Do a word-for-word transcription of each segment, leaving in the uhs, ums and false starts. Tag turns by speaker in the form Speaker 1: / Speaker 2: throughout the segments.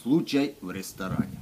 Speaker 1: Случай в ресторане.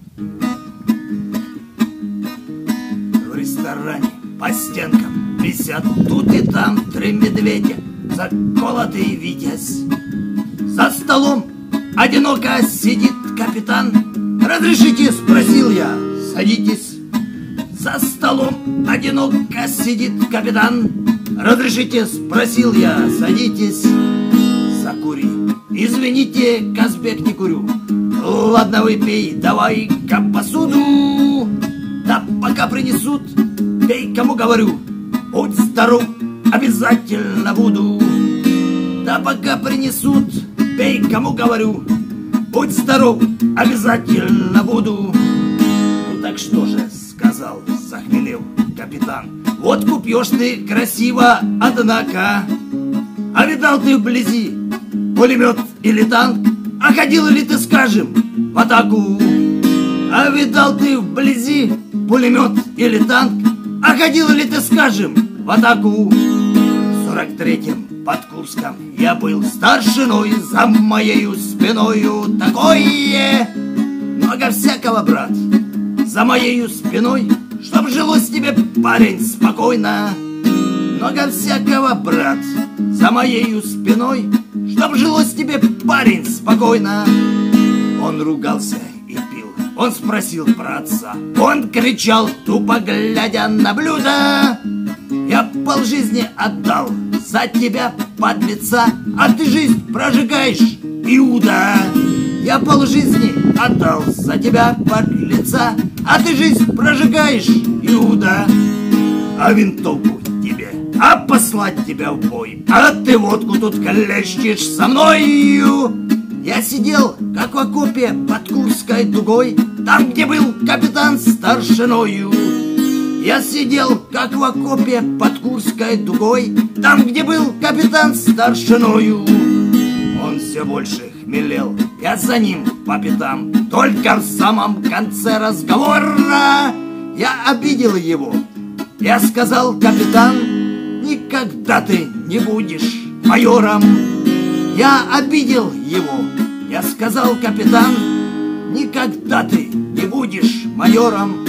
Speaker 1: В ресторане по стенкам висят тут и там три медведя, заколотый витязь. За столом одиноко сидит капитан. «Разрешите?» — спросил я. «Садитесь». За столом одиноко сидит капитан. «Разрешите?» — спросил я. «Садитесь». «Закури». «Извините, Казбек, не курю». «Ладно, выпей, давай-ка посуду». «Да пока принесут, пей, кому говорю. Будь здоров, обязательно буду». «Да пока принесут, пей, кому говорю. Будь здоров, обязательно буду». «Ну так что же?» — сказал, захмелев капитан. «Вот купешь ты красиво, однако. А видал ты вблизи пулемет или танк? А ходил ли ты, скажем, в атаку? А видал ты вблизи пулемет или танк? А ходил ли ты, скажем, в атаку?» В сорок третьем под Курском я был старшиной, за моею спиною такое много всякого, брат. За моею спиной, чтоб жилось тебе, парень, спокойно. Много всякого, брат, за моею спиной, чтоб жилось тебе, парень, спокойно. Он ругался и пил, он спросил про отца, он кричал, тупо глядя на блюдо: «Я полжизни отдал за тебя, подлеца, а ты жизнь прожигаешь, Иуда. Я полжизни отдал за тебя, подлеца, а ты жизнь прожигаешь, Иуда. А винтовку тебе, а послать тебя в бой, а ты водку тут клещешь со мною». Я сидел, как в окопе под Курской дугой, там, где был капитан старшиною. Я сидел, как в окопе под Курской дугой, там, где был капитан старшиною. Он все больше хмелел, я за ним по пятам. Только в самом конце разговора я обидел его. Я сказал: «Капитан, никогда ты не будешь майором». Я обидел его. Я сказал: «Капитан, никогда ты не будешь майором».